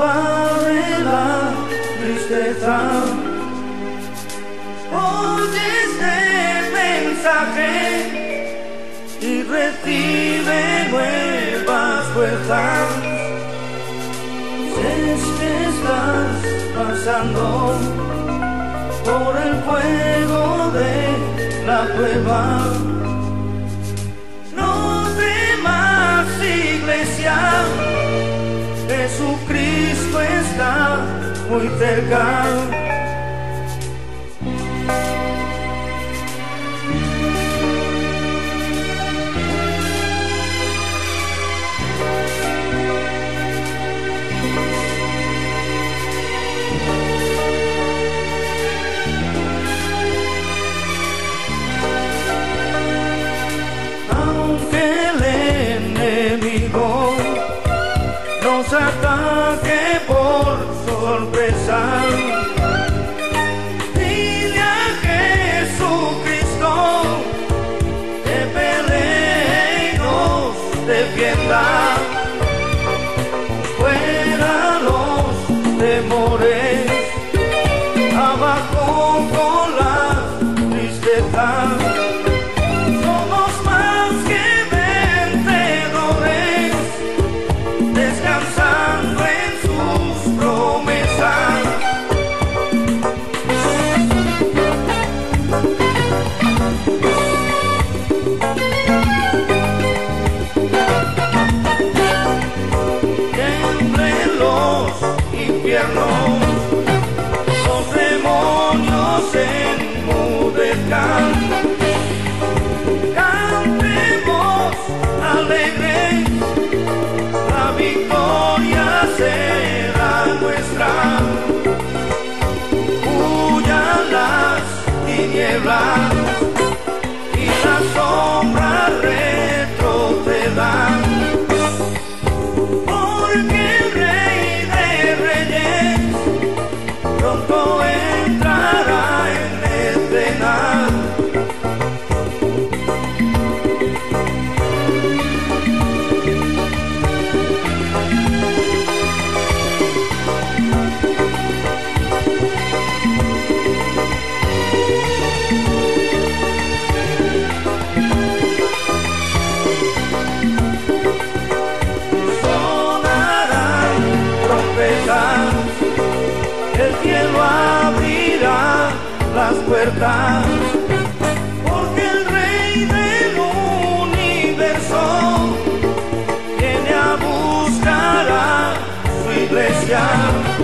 barre la tristeza. Oye este mensaje y recibe nuevas fuerzas. Si es que estás pasando por el fuego de la prueba, no temas, iglesia, Jesucristo está muy cerca. Nos ataque por sorpresa, dile a Jesucristo que pelee y nos defienda. Fuera los temores, abajo con la tristeza. Los demonios enmudezcan, cantemos alegres, la victoria será nuestra. Huyan las tinieblas y las sombras retrocedan. Pronto entrará en escena. Sonarán trompetas, el cielo abrirá las puertas, porque el Rey del universo viene a buscar a su iglesia.